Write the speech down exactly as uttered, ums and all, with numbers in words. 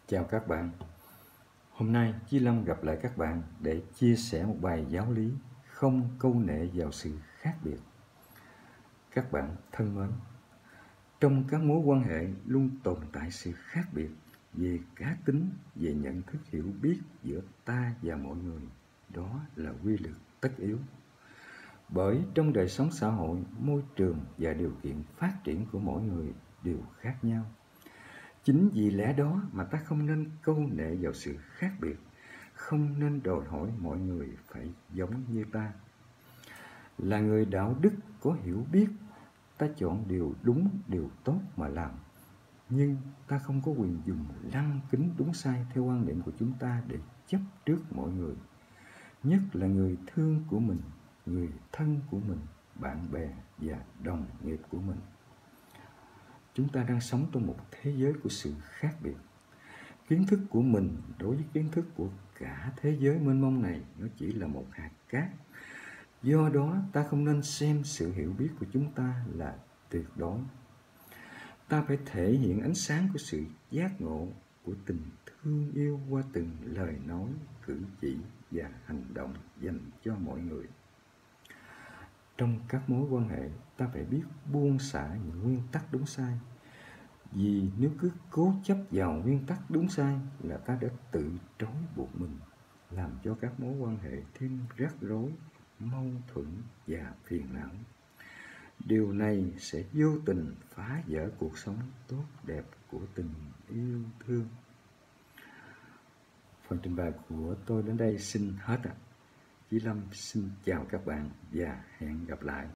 Chào các bạn. Hôm nay Chí Lâm gặp lại các bạn để chia sẻ một bài giáo lý không câu nệ vào sự khác biệt. Các bạn thân mến, trong các mối quan hệ luôn tồn tại sự khác biệt về cá tính, về nhận thức hiểu biết giữa ta và mọi người. Đó là quy luật tất yếu. Bởi trong đời sống xã hội, môi trường và điều kiện phát triển của mỗi người đều khác nhau. Chính vì lẽ đó mà ta không nên câu nệ vào sự khác biệt, không nên đòi hỏi mọi người phải giống như ta. Là người đạo đức có hiểu biết, ta chọn điều đúng, điều tốt mà làm. Nhưng ta không có quyền dùng lăng kính đúng sai theo quan điểm của chúng ta để chấp trước mọi người. Nhất là người thương của mình, người thân của mình, bạn bè và đồng nghiệp của mình. Chúng ta đang sống trong một thế giới của sự khác biệt. Kiến thức của mình đối với kiến thức của cả thế giới mênh mông này nó chỉ là một hạt cát. Do đó ta không nên xem sự hiểu biết của chúng ta là tuyệt đối. Ta phải thể hiện ánh sáng của sự giác ngộ, của tình thương yêu qua từng lời nói, cử chỉ và hành động dành cho mọi người. Trong các mối quan hệ, ta phải biết buông xả những nguyên tắc đúng sai. Vì nếu cứ cố chấp vào nguyên tắc đúng sai là ta đã tự trói buộc mình, làm cho các mối quan hệ thêm rắc rối, mâu thuẫn và phiền não. Điều này sẽ vô tình phá vỡ cuộc sống tốt đẹp của tình yêu thương. Phần trình bày của tôi đến đây xin hết ạ. Chí Lâm xin chào các bạn và hẹn gặp lại.